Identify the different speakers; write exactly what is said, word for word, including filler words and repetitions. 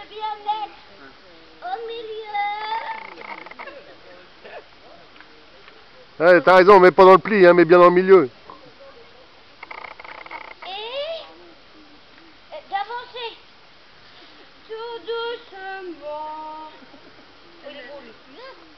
Speaker 1: bien mettre au milieu.
Speaker 2: Ouais, t'as raison, mais pas dans le pli, hein, mais bien dans le milieu.
Speaker 1: Et d'avancer tout doucement. Il est bon, lui.